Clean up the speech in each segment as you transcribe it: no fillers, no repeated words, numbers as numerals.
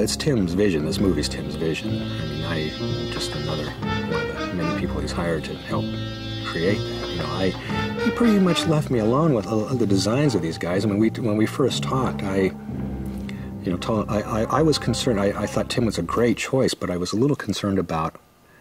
it's Tim's vision. This movie's Tim's vision. I mean, I'm just another one of the many people he's hired to help create that. You know, he pretty much left me alone with the designs of these guys. I mean, when we first talked, I was concerned. I thought Tim was a great choice, but I was a little concerned about,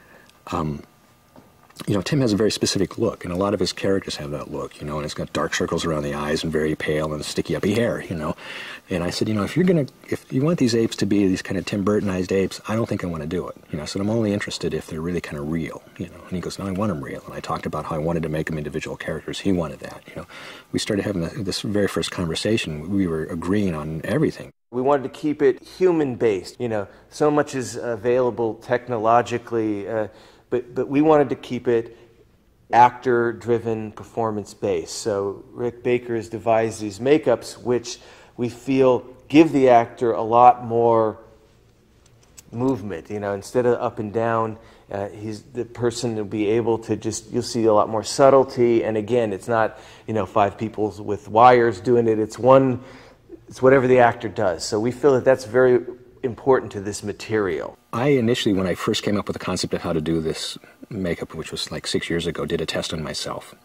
you know, Tim has a very specific look, and a lot of his characters have that look, you know, and it's got dark circles around the eyes and very pale and sticky uppy hair, you know. And I said, you know, if you want these apes to be these kind of Tim Burtonized apes, I don't think I want to do it. You know, I said, I'm only interested if they're really kind of real, you know. And he goes, no, I want them real. And I talked about how I wanted to make them individual characters. He wanted that, you know. We started having this very first conversation. We were agreeing on everything. We wanted to keep it human-based, you know. So much is available technologically, but we wanted to keep it actor-driven, performance-based. So Rick Baker has devised these makeups which we feel give the actor a lot more movement. You know, instead of up and down, the person will be able to you'll see a lot more subtlety. And again, it's not, you know, 5 people with wires doing it. It's whatever the actor does. So we feel that that's very important to this material. I initially, when I first came up with the concept of how to do this makeup, which was like 6 years ago, did a test on myself.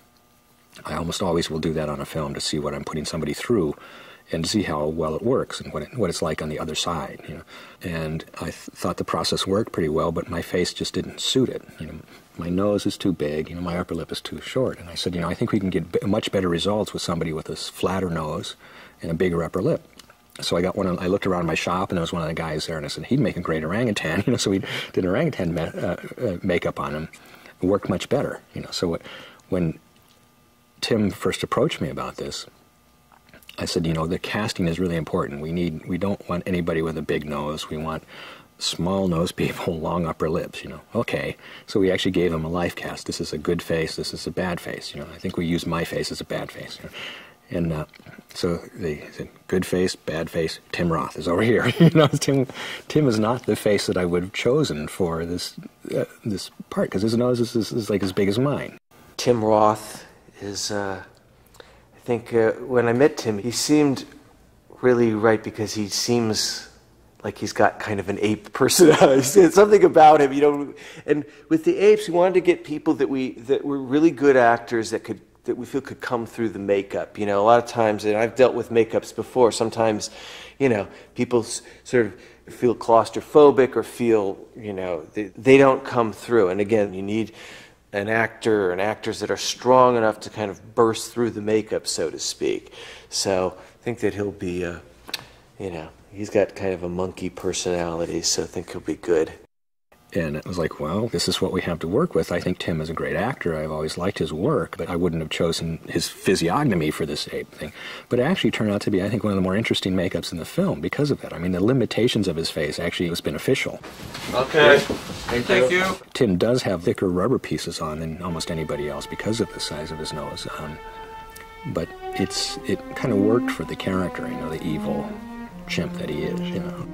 I almost always will do that on a film to see what I'm putting somebody through and to see how well it works and what it's like on the other side, you know. And I thought the process worked pretty well, but my face just didn't suit it. You know, my nose is too big, you know, my upper lip is too short. And I said, you know, I think we can get much better results with somebody with a flatter nose and a bigger upper lip. So I looked around my shop, and there was one of the guys there, and I said, he'd make a great orangutan, you know, so we did an orangutan makeup on him. It worked much better, you know. So when Tim first approached me about this, I said, you know, the casting is really important. We don't want anybody with a big nose. We want small nose people, long upper lips, you know. Okay, so we actually gave him a life cast. This is a good face, this is a bad face, you know. I think we used my face as a bad face, you know. And so they said, good face, bad face, Tim Roth is over here. You know, Tim is not the face that I would have chosen for this part, because his nose is like as big as mine. Tim Roth is, I think when I met Tim, he seemed really right because he seems like he's got kind of an ape personality. Something about him, you know. And with the apes, we wanted to get people that were really good actors that we feel could come through the makeup. You know, a lot of times, and I've dealt with makeups before, sometimes, you know, people sort of feel claustrophobic or feel, you know, they don't come through. And again, you need an actor and actors that are strong enough to kind of burst through the makeup, so to speak. So I think that he'll be, you know, he's got kind of a monkey personality, so I think he'll be good. And it was like, well, this is what we have to work with. I think Tim is a great actor. I've always liked his work, but I wouldn't have chosen his physiognomy for this ape thing. But it actually turned out to be, I think, one of the more interesting makeups in the film because of that. I mean, the limitations of his face actually was beneficial. Okay. Thank you. Tim does have thicker rubber pieces on than almost anybody else because of the size of his nose. But it kind of worked for the character, you know, the evil chimp that he is, you know.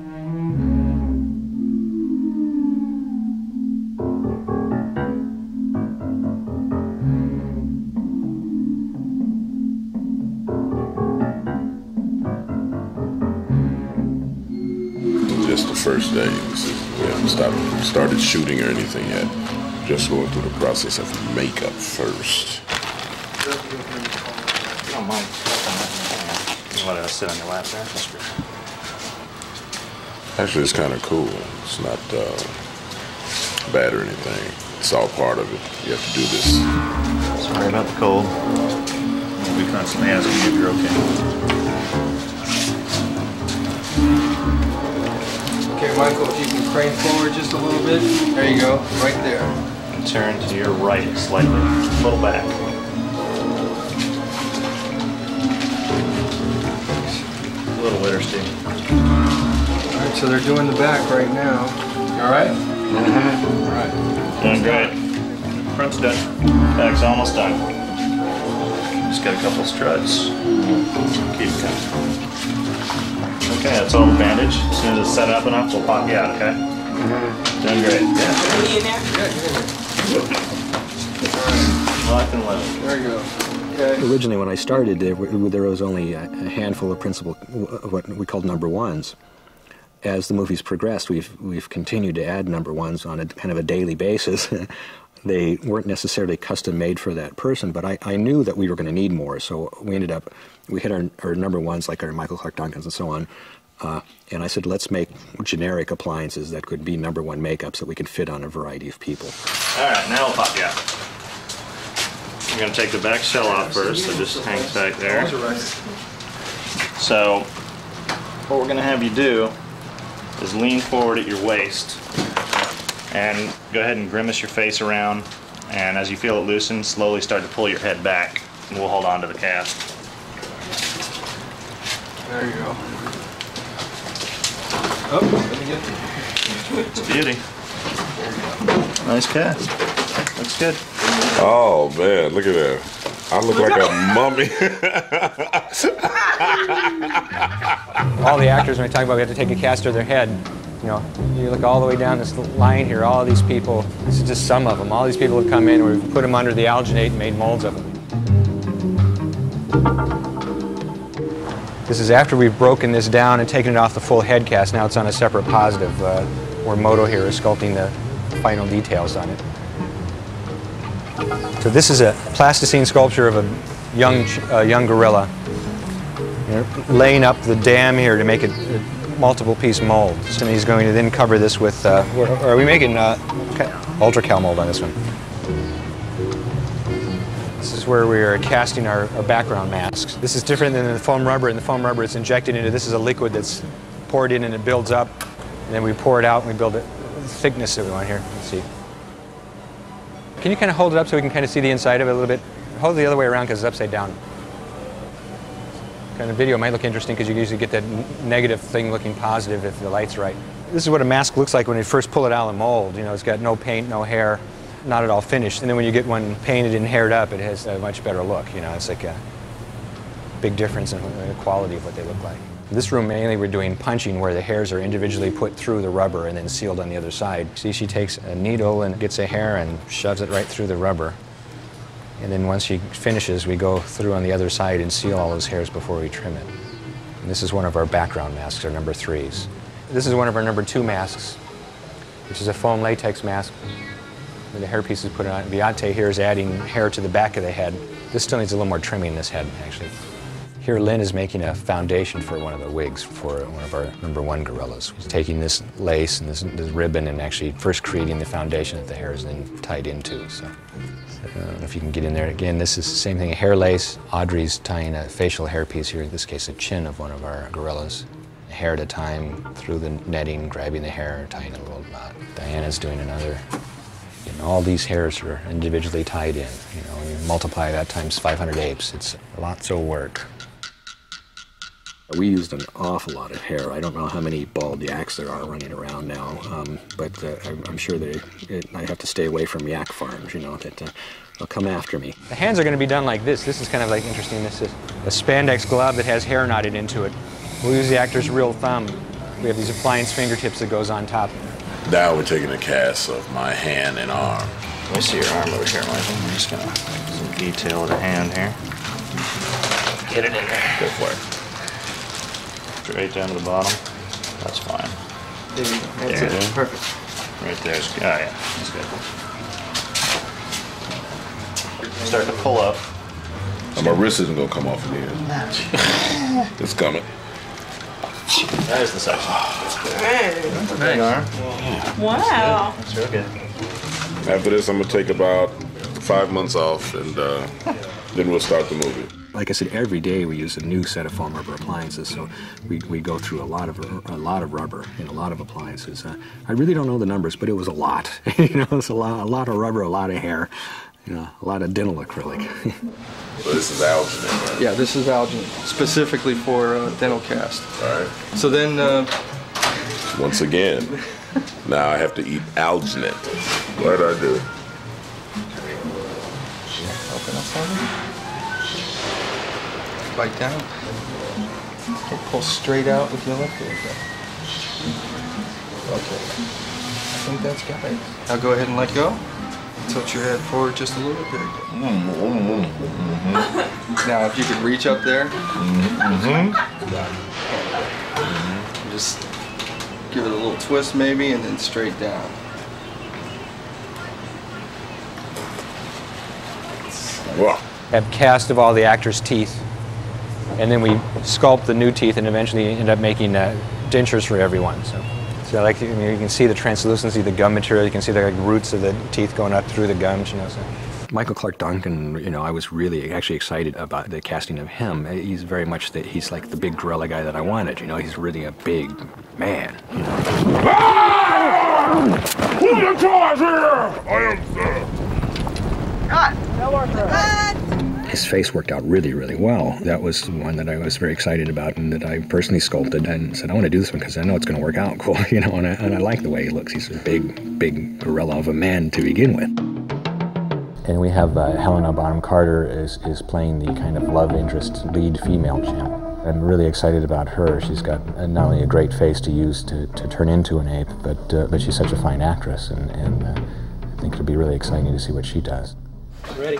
Just the first day. We haven't started shooting or anything yet. Just going through the process of makeup first. You don't mind. You want to sit on your lap there? Actually, it's kind of cool. It's not bad or anything. It's all part of it. You have to do this. Sorry about the cold. We'll be constantly asking you if you're okay. Okay, Michael, if you can crane forward just a little bit. There you go, right there. And turn to your right slightly, a little back. A little litter, Steve. All right, so they're doing the back right now. You all right? Mm-hmm. All right. Doing great. Front's done. Back's almost done. Just got a couple struts. Keep it coming. Okay, that's all the bandage. As soon as it's set up enough, we'll pop you out, okay? Mm-hmm. Doing great. Yeah. Lock and load. There you go. Okay. Originally, when I started, there was only a handful of principal, what we called number ones. as the movie's progressed, we've continued to add number ones on a kind of a daily basis. They weren't necessarily custom made for that person, but I knew that we were going to need more, so we hit our number ones, like our Michael Clark Duncans and so on, and I said, let's make generic appliances that could be number one makeups that we can fit on a variety of people. All right, now we'll pop you out. I'm going to take the back shell off first, so just hangs back there. So what we're going to have you do is lean forward at your waist and go ahead and grimace your face around, and as you feel it loosen, slowly start to pull your head back, and we'll hold on to the cast. There you go. Oh, let me get it. It's a beauty. Nice cast. Looks good. Oh man, look at that. I look like a mummy. All the actors, when I talk about we have to take a cast of their head, you know, you look all the way down this line here, all these people, this is just some of them. All these people have come in, we've put them under the alginate and made molds of them. This is after we've broken this down and taken it off the full head cast. Now it's on a separate positive where Moto here is sculpting the final details on it. So this is a plasticine sculpture of a young gorilla. You're laying up the dam here to make a multiple piece mold. And he's going to then cover this with, are we making ultra-cal mold on this one? This is where we are casting our background masks. This is different than the foam rubber. In the foam rubber it's injected into, this is a liquid that's poured in and it builds up. And then we pour it out and we build the thickness that we want here. Let's see. Can you kind of hold it up so we can kind of see the inside of it a little bit? Hold it the other way around because it's upside down. Kind of video might look interesting because you usually get that negative thing looking positive if the light's right. This is what a mask looks like when you first pull it out of the mold. You know, it's got no paint, no hair, not at all finished. And then when you get one painted and haired up, it has a much better look. You know, it's like a big difference in the quality of what they look like. In this room mainly we're doing punching where the hairs are individually put through the rubber and then sealed on the other side. See, she takes a needle and gets a hair and shoves it right through the rubber. And then once she finishes, we go through on the other side and seal all those hairs before we trim it. And this is one of our background masks, our number 3s. This is one of our number 2 masks, which is a foam latex mask where the hairpiece is put on. Viate here is adding hair to the back of the head. This still needs a little more trimming in this head, actually. Here Lynn is making a foundation for one of the wigs for one of our number 1 gorillas. He's taking this lace and this ribbon and actually first creating the foundation that the hair is then tied into. So I don't know if you can get in there. Again, this is the same thing, a hair lace. Audrey's tying a facial hairpiece here, in this case a chin of one of our gorillas. A hair at a time through the netting, grabbing the hair, tying a little knot. Diana's doing another. And all these hairs are individually tied in. You know, when you multiply that times 500 apes, it's lots of work. We used an awful lot of hair. I don't know how many bald yaks there are running around now, but I'm sure I have to stay away from yak farms, you know, that they'll come after me. The hands are going to be done like this. This is kind of like interesting. This is a spandex glove that has hair knotted into it. We'll use the actor's real thumb. We have these appliance fingertips that goes on top. Now we're taking a cast of my hand and arm. Let me see your arm over here, Michael. I'm just going to some detail of the hand here. Get it in there. Go for it. Straight down to the bottom. That's fine. There you go. That's it. Perfect. Right there's, oh yeah, that's good. Start to pull up. And my wrist isn't gonna come off of here. It's coming. There's the section. That's good. That's a big arm. Wow. That's real good. After this, I'm gonna take about 5 months off, and then we'll start the movie. Like I said, every day we use a new set of foam rubber appliances, so we go through a lot of rubber in a lot of appliances. I really don't know the numbers, but it was a lot. You know, it's a lot of rubber, a lot of hair, you know, a lot of dental acrylic. So this is alginate, right? Yeah, this is alginate, specifically for dental cast. All right. So then, Once again, now I have to eat alginate. What did I do? open up something. Bite down. Okay, pull straight out with your left leg. Okay. I think that's got it. Now go ahead and let go. Tilt your head forward just a little bit. There you go. Now if you could reach up there. Just Give it a little twist maybe, and then straight down. Whoa. Have cast of all the actors' teeth, and then we sculpt the new teeth and eventually end up making dentures for everyone. So like, you can see the translucency of the gum material, you can see the roots of the teeth going up through the gums, you know. So. Michael Clark Duncan, you know, I was really actually excited about the casting of him. He's very much he's like the big gorilla guy that I wanted, you know. He's really a big man, you know. Who the cars here? I am His face worked out really, really well. That was one that I was very excited about and that I personally sculpted and said, I want to do this one because I know it's going to work out cool, you know, and I like the way he looks. He's a big, big gorilla of a man to begin with. And we have Helena Bonham Carter is playing the kind of love interest lead female chimp. I'm really excited about her. She's got not only a great face to use to turn into an ape, but she's such a fine actress, and I think it'll be really exciting to see what she does. Ready?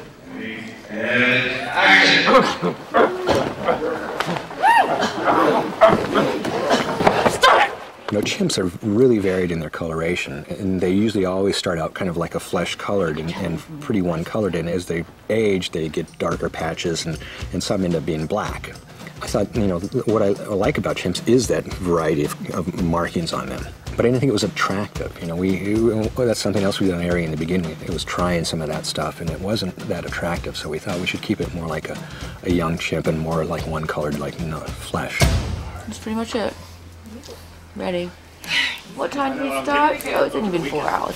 You know, chimps are really varied in their coloration, and they usually always start out kind of like a flesh-colored and pretty one-colored, and as they age, they get darker patches, and some end up being black. I thought, you know, what I like about chimps is that variety of markings on them. But I didn't think it was attractive. You know, that's something else we did on Airy in the beginning. It was trying some of that stuff, and it wasn't that attractive, so we thought we should keep it more like a young chimp and more like one-colored, like, you know, flesh. That's pretty much it. Ready. What time did we start? Oh, it's only been 4 hours.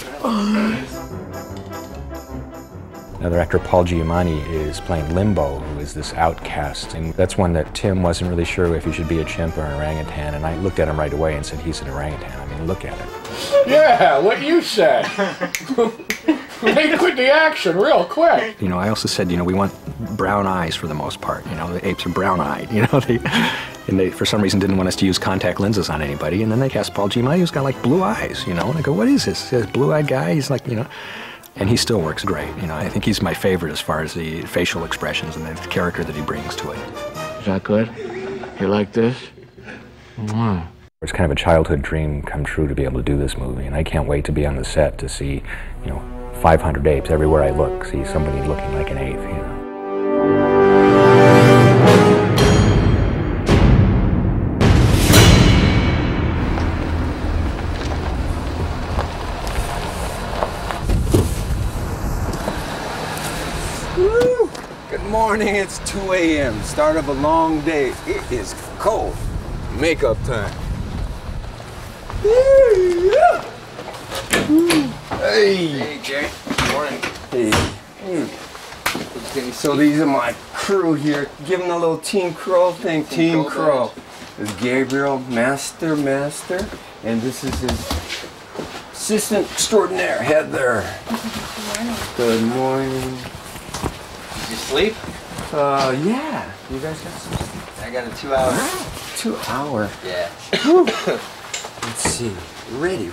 Another actor, Paul Giamatti, is playing Limbo, who is this outcast. And that's one that Tim wasn't really sure if he should be a chimp or an orangutan. And I looked at him right away and said, he's an orangutan. I mean, look at it. Yeah, what you said. They quit the action real quick. You know, I also said, you know, we want brown eyes for the most part. You know, the apes are brown-eyed. You know, they for some reason didn't want us to use contact lenses on anybody. And then they cast Paul Giamatti, who's got like blue eyes. You know, and I go, what is this? This blue-eyed guy? He's like, you know. And he still works great. You know, I think he's my favorite as far as the facial expressions and the character that he brings to it. Is that good? You like this? Mm. It's kind of a childhood dream come true to be able to do this movie, and I can't wait to be on the set to see, you know, 500 apes everywhere I look, see somebody looking like an ape, you know. Good morning, it's 2 a.m. Start of a long day. It is cold. Makeup time. Hey. Hey, Jerry. Good morning. Hey. Okay, so these are my crew here. Give them a little Team Crow thing. Team Crow. This is Gabriel, Master, and this is his assistant extraordinaire, Heather. Good morning. Did you sleep? Yeah. You guys got some sleep? I got a 2 hour. 2 hour? Yeah. Let's see. Ready.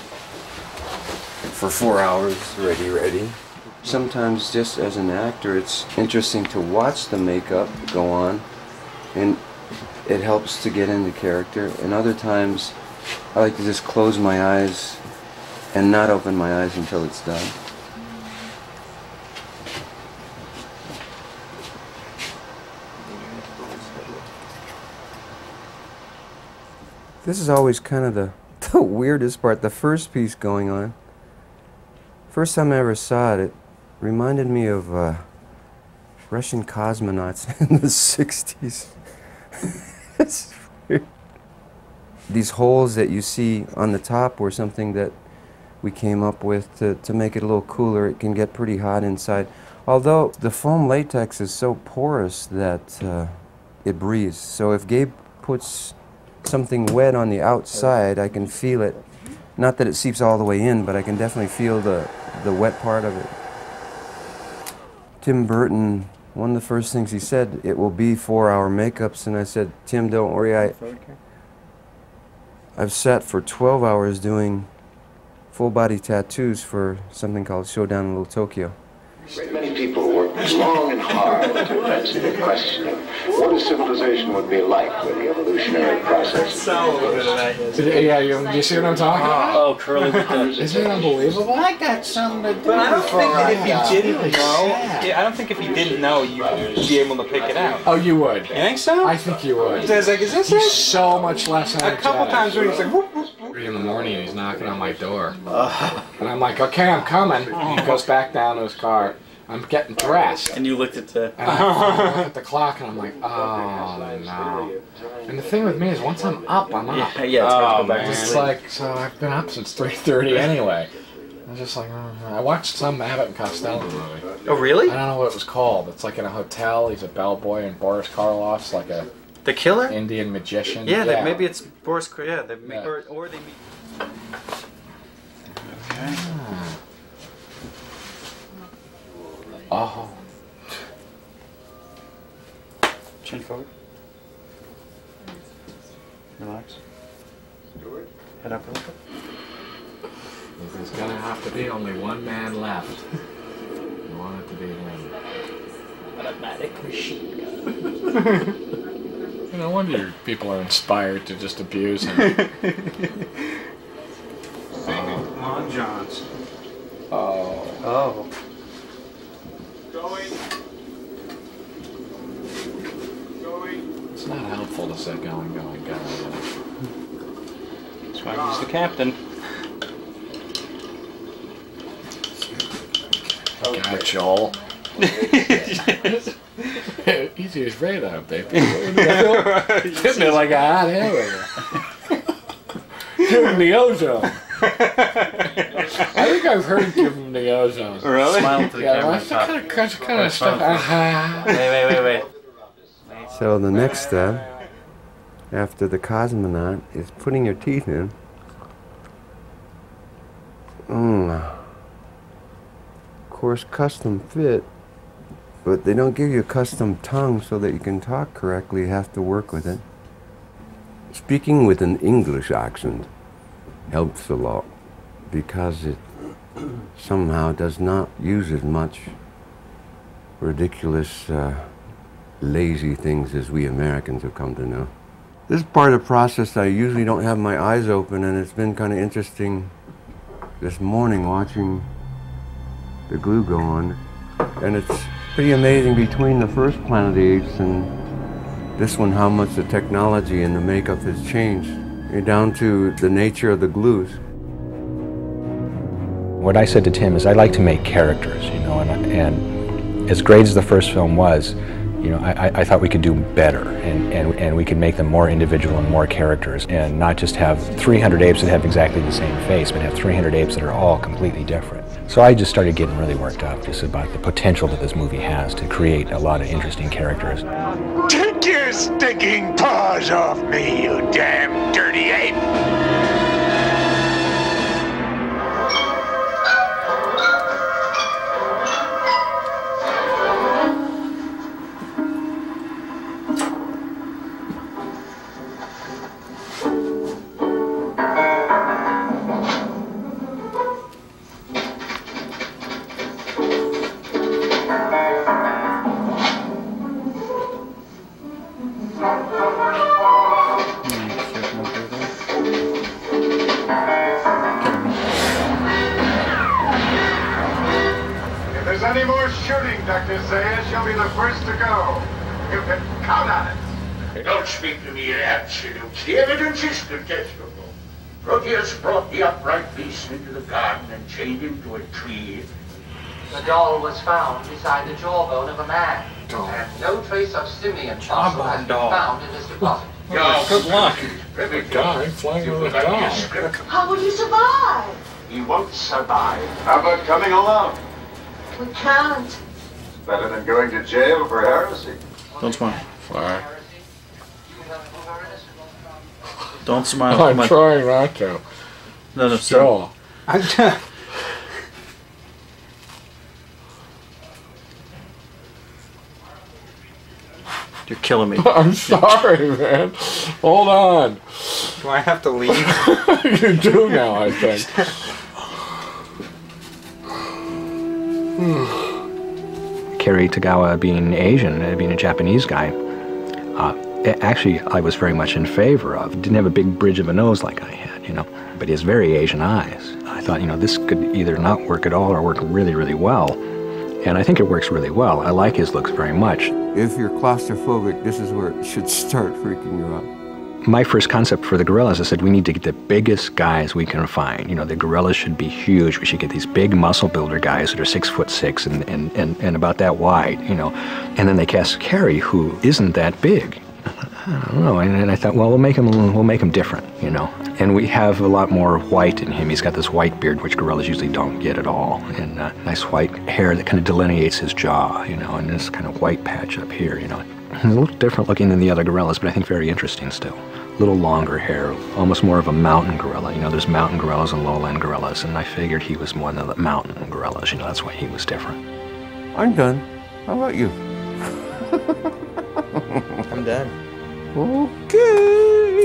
For 4 hours, ready. Sometimes just as an actor, it's interesting to watch the makeup go on, and it helps to get into character. And other times, I like to just close my eyes and not open my eyes until it's done. This is always kind of the weirdest part, the first piece going on. First time I ever saw it, it reminded me of Russian cosmonauts in the 60s. It's weird. These holes that you see on the top were something that we came up with to make it a little cooler. It can get pretty hot inside. Although the foam latex is so porous that it breathes. So if Gabe puts something wet on the outside, I can feel it. Not that it seeps all the way in, but I can definitely feel the wet part of it. Tim Burton, one of the first things he said, it will be 4-hour makeups, and I said, Tim, don't worry, I've sat for 12 hours doing full body tattoos for something called Showdown in Little Tokyo. Many people work It's long and hard to answer the question of what a civilization would be like with the evolutionary process. Yeah, you see what I'm talking about? Oh, Curly with the... Isn't it unbelievable? I got something to do. But I don't think that if you didn't Really know, sad. yeah, I don't think if you didn't know, you'd be able to pick it out. Oh, you would. You think so? I think you would. So I was like, is this He's it? so much less A energetic. couple times when he's like, whoop, whoop, whoop. 3 in the morning and he's knocking on my door. And I'm like, okay, I'm coming. He goes back down to his car. I'm getting dressed. And you looked at the... And I look at the clock and I'm like, oh no. And the thing with me is once I'm up, I'm up. Yeah, it's hard to go back to It's sleep. like, so I've been up since 3:30 anyway. I was just like, I watched some Abbott and Costello movie. Oh, really? I don't know what it was called. It's like in a hotel. He's a bellboy and Boris Karloff's like a The killer? Indian magician. Yeah, that maybe it's Boris. Yeah, they meet, or they meet. Okay. Oh. Chin forward. Relax. Head up a little bit. There's gonna have to be only one man left. I want it to be him. Automatic machine gun. No wonder people are inspired to just abuse him. Long Johns. Oh. Oh. It's not helpful to say going. That's why he's the captain. Okay, Joel. Easy as radar, baby. Hit me like a hot hammer. Give him the ozone. I think I've heard give him the ozone. Really? Smile to the camera. That's the kind of stuff. Wait. So the next step, after the cosmonaut, is putting your teeth in. Of course, custom fit, but they don't give you a custom tongue so that you can talk correctly. You have to work with it. Speaking with an English accent helps a lot because it somehow does not use as much ridiculous, lazy things as we Americans have come to know. This is part of the process I usually don't have my eyes open, and it's been kind of interesting this morning watching the glue go on. And it's pretty amazing between the first Planet of the Apes and this one how much the technology and the makeup has changed. You're down to the nature of the glues. What I said to Tim is I like to make characters, you know, and as great as the first film was, you know, I thought we could do better and we could make them more individual and more characters and not just have 300 apes that have exactly the same face, but have 300 apes that are all completely different. So I just started getting really worked up just about the potential that this movie has to create a lot of interesting characters. Take your stinking paws off me, you damn dirty ape! If there's any more shooting, Dr. Sayers, you'll be the first to go. You can count on it. Don't speak to me in absolutes. The evidence is contestable. Proteus brought the upright beast into the garden and chained him to a tree. The doll was found beside the jawbone of a man. And no trace of simian fossil has been found in this deposit. Good luck. A guy flying with a dog. How will you survive? He won't survive. How about coming along? We can't. It's better than going to jail for heresy. Don't smile. Fine. Don't smile. I'm trying not to. No, Joel. You're killing me. I'm sorry, man. Hold on. Do I have to leave? You do now, I think. Cary Tagawa being Asian, being a Japanese guy, actually I was very much in favor of. Didn't have a big bridge of a nose like I had, you know, but he has very Asian eyes. I thought, you know, this could either not work at all or work really, really well. And I think it works really well. I like his looks very much. If you're claustrophobic, this is where it should start freaking you out. My first concept for the gorillas, I said, we need to get the biggest guys we can find. You know, the gorillas should be huge. We should get these big muscle builder guys that are 6'6" and about that wide, you know. And then they cast Cary, who isn't that big. I don't know. And I thought, well, we'll make him different, you know. And we have a lot more white in him. He's got this white beard, which gorillas usually don't get at all, and nice white hair that kind of delineates his jaw, you know, and this kind of white patch up here, you know. He's a little different looking than the other gorillas, but I think very interesting still. A little longer hair, almost more of a mountain gorilla. You know, there's mountain gorillas and lowland gorillas, and I figured he was one of the mountain gorillas. You know, that's why he was different. I'm done. How about you? I'm done. Okay.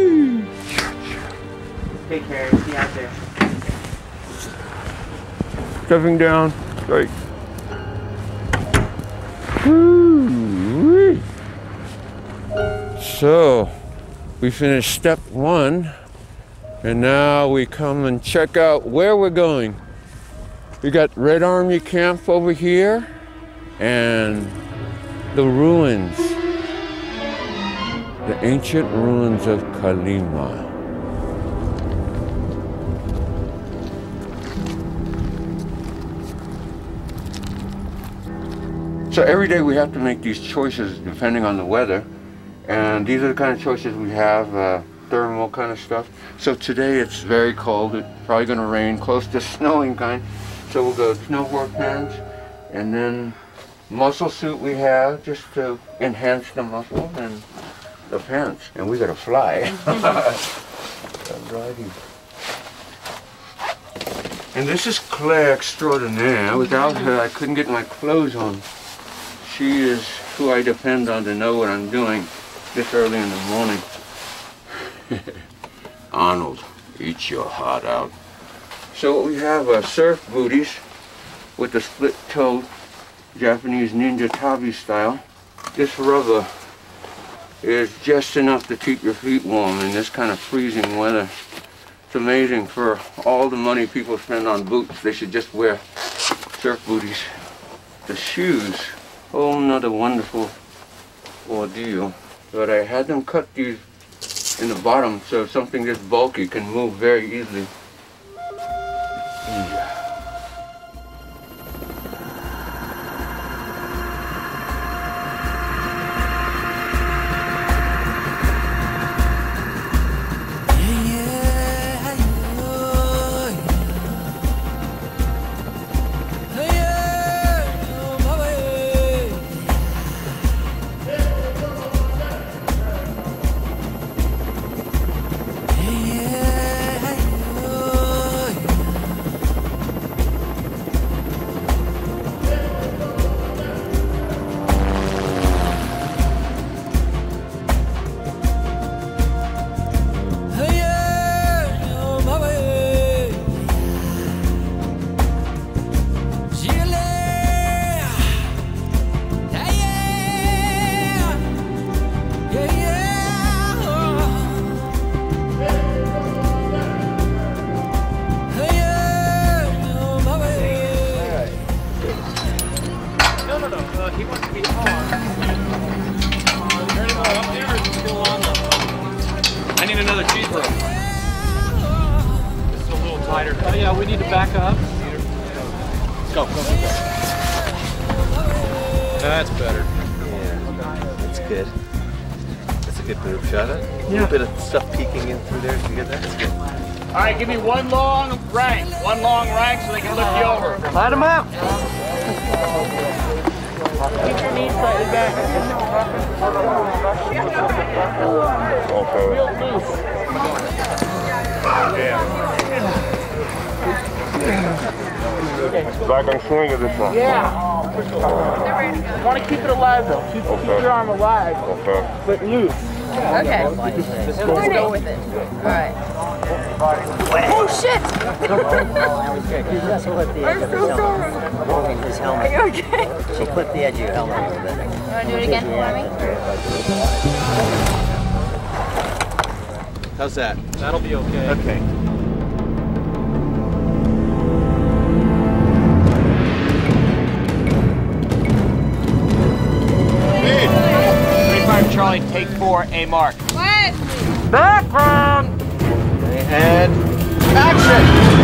Hey, Cary, see you out there. Stepping down. Right. So, we finished step 1, and now we come and check out where we're going. We got Red Army Camp over here, and the ruins, the ancient ruins of Colima. So every day we have to make these choices depending on the weather. And these are the kind of choices we have, thermal kind of stuff. So today it's very cold, it's probably gonna rain, close to snowing kind. So we'll go snowboard pants, and then muscle suit we have just to enhance the muscle, and the pants. And we gotta fly. And this is Claire Extraordinaire. Without her, I couldn't get my clothes on. She is who I depend on to know what I'm doing this early in the morning. Arnold, eat your heart out. So we have surf booties with the split-toed Japanese ninja tabi style. This rubber is just enough to keep your feet warm in this kind of freezing weather. It's amazing for all the money people spend on boots. They should just wear surf booties. The shoes, whole nother wonderful ordeal. But I had them cut these in the bottom so something this bulky can move very easily. I need another cheeseburger. This is a little tighter. Oh yeah, we need to back up. Go. That's better. Yeah, that's good. That's a good boob shot. A little bit of stuff peeking in through there. You get that? That's good. All right, give me one long rank so they can lift you over. Light them out. Keep your knees slightly back. Real loose. Back on swing of this one. Yeah. You want to keep it alive though. Keep your arm alive, but loose. Okay. Let's go with it. All right. Oh shit! I'm so sorry. Moving his helmet. Are you okay? She clipped the edge of your helmet a little bit. You want to do it again for me? How's that? That'll be okay. Okay. Charlie, take 4, A mark. What? Background! And action!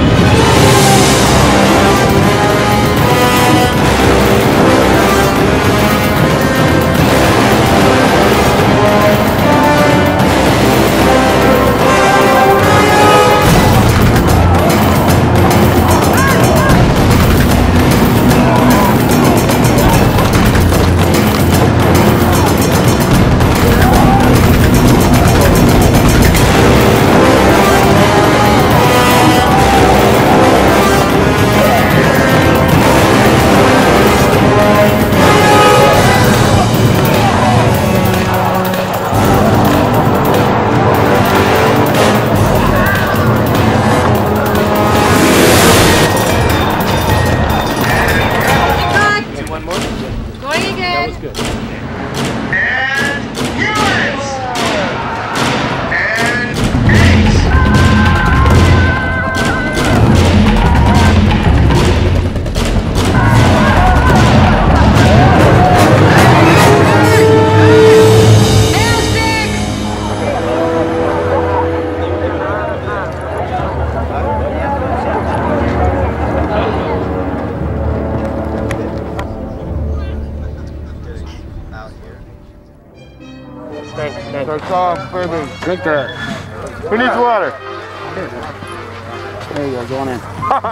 That's off, baby. Drink that. Who needs water? There you go, going in.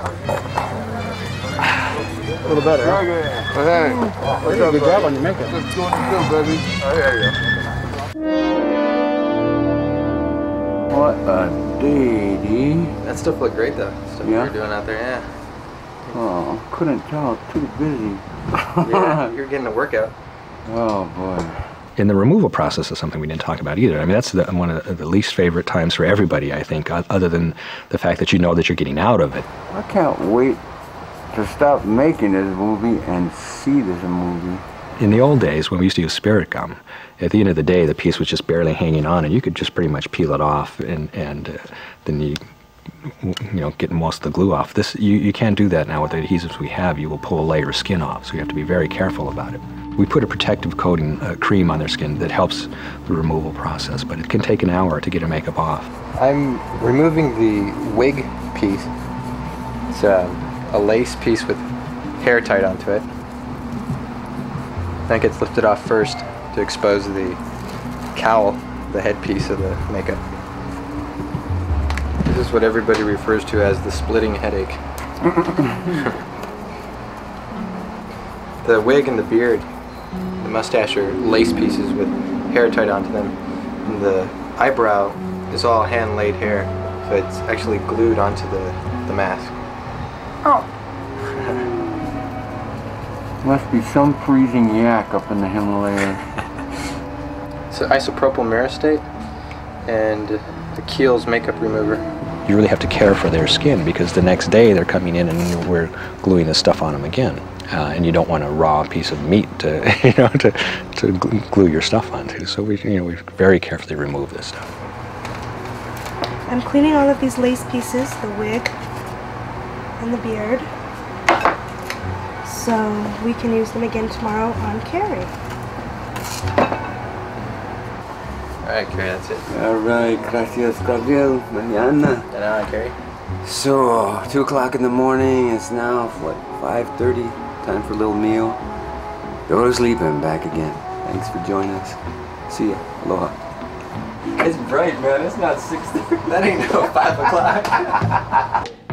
A little better. Huh? Hey. What's up, good job on your makeup. Just doing the good, baby. Oh, there you go. What a day, That stuff looked great though. Stuff you were doing out there, yeah. Oh, couldn't tell. Too busy. Yeah, you're getting a workout. Oh, boy. And the removal process is something we didn't talk about either. I mean, that's one of the least favorite times for everybody, I think, other than the fact that you know that you're getting out of it. I can't wait to stop making this movie and see this movie. In the old days, when we used to use spirit gum, at the end of the day, the piece was just barely hanging on, and you could just pretty much peel it off, and then you know, get most of the glue off. You can't do that now with the adhesives we have. You will pull a layer of skin off, so you have to be very careful about it. We put a protective coating cream on their skin that helps the removal process, but it can take an hour to get a makeup off. I'm removing the wig piece. It's a lace piece with hair tied onto it. That gets lifted off first to expose the cowl, the headpiece of the makeup. This is what everybody refers to as the splitting headache. The wig and the beard, the mustache are lace pieces with hair tied onto them. And the eyebrow is all hand-laid hair, so it's actually glued onto the mask. Oh. Must be some freezing yak up in the Himalayas. It's isopropyl myristate and the Kiehl's makeup remover. You really have to care for their skin, because the next day they're coming in and we're gluing this stuff on them again. And you don't want a raw piece of meat to, to glue your stuff onto. So we very carefully remove this stuff. I'm cleaning all of these lace pieces, the wig and the beard, so we can use them again tomorrow on Carrie. Alright, Carrie, that's it. Alright, gracias, Gabriel. Mañana. De nada, Carrie. So, 2 o'clock in the morning. It's now, what, 5:30? Time for a little meal. Go to sleep and back again. Thanks for joining us. See ya. Aloha. It's bright, man. It's not 6:30. That ain't no 5 o'clock.